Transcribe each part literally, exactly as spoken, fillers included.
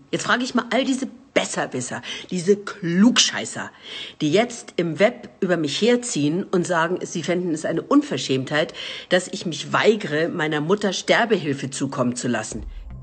Jetzt frage ich mal all diese Besserwisser, diese Klugscheißer, die jetzt im Web über mich herziehen und sagen, sie fänden es eine Unverschämtheit, dass ich mich weigere, meiner Mutter Sterbehilfe zukommen zu lassen.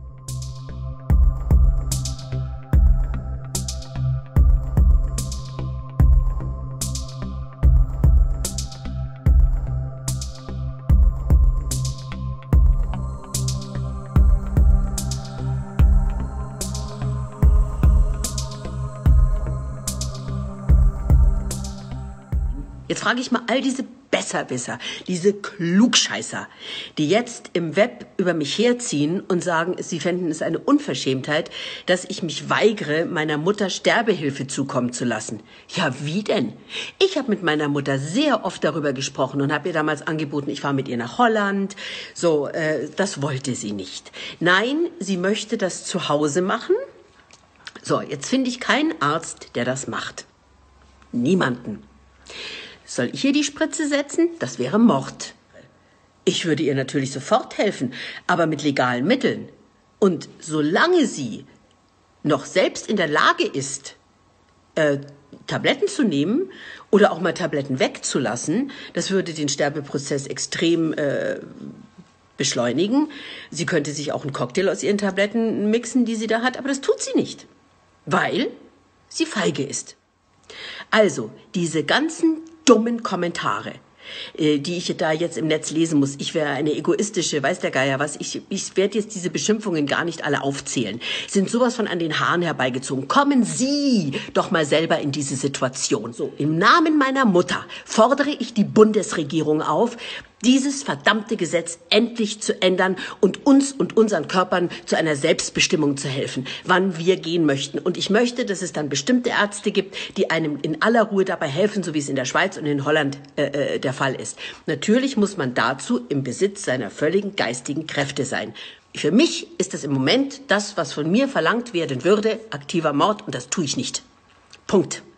Jetzt frage ich mal all diese Besserwisser, diese Klugscheißer, die jetzt im Web über mich herziehen und sagen, sie fänden es eine Unverschämtheit, dass ich mich weigere, meiner Mutter Sterbehilfe zukommen zu lassen. Ja, wie denn? Ich habe mit meiner Mutter sehr oft darüber gesprochen und habe ihr damals angeboten, ich fahre mit ihr nach Holland. So, äh, das wollte sie nicht. Nein, sie möchte das zu Hause machen. So, jetzt finde ich keinen Arzt, der das macht. Niemanden. Soll ich ihr die Spritze setzen? Das wäre Mord. Ich würde ihr natürlich sofort helfen, aber mit legalen Mitteln. Und solange sie noch selbst in der Lage ist, äh, Tabletten zu nehmen oder auch mal Tabletten wegzulassen, das würde den Sterbeprozess extrem äh, beschleunigen. Sie könnte sich auch einen Cocktail aus ihren Tabletten mixen, die sie da hat, aber das tut sie nicht, weil sie feige ist. Also, diese ganzen dummen Kommentare, äh, die ich da jetzt im Netz lesen muss. Ich wäre eine egoistische, weiß der Geier was, ich, ich werde jetzt diese Beschimpfungen gar nicht alle aufzählen. Sind sowas von an den Haaren herbeigezogen. Kommen Sie doch mal selber in diese Situation. So, im Namen meiner Mutter fordere ich die Bundesregierung auf, dieses verdammte Gesetz endlich zu ändern und uns und unseren Körpern zu einer Selbstbestimmung zu helfen, wann wir gehen möchten. Und ich möchte, dass es dann bestimmte Ärzte gibt, die einem in aller Ruhe dabei helfen, so wie es in der Schweiz und in Holland äh, der Fall ist. Natürlich muss man dazu im Besitz seiner völligen geistigen Kräfte sein. Für mich ist das im Moment das, was von mir verlangt werden würde, aktiver Mord, und das tue ich nicht. Punkt.